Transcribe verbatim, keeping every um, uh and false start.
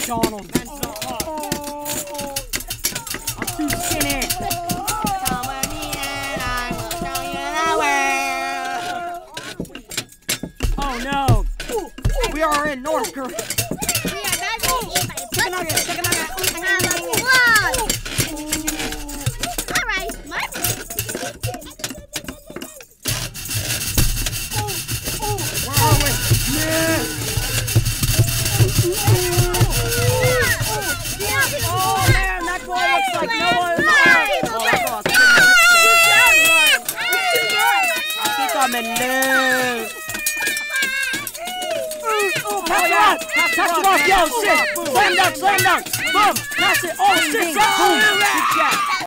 McDonald's. I'm too skinny. Come with me and I will show you the world. Oh no. We are in North Korea. Chicken nugget, chicken nugget. All right, my Where are we? Yeah. Oh man, that boy looks like no one. Oh, that's awesome. I think I'm in there. Oh, pass it off! Pass it off! Yo, shit! Slam dunk! Slam dunk! Boom! Pass it! Oh, shit! Boom! Good job!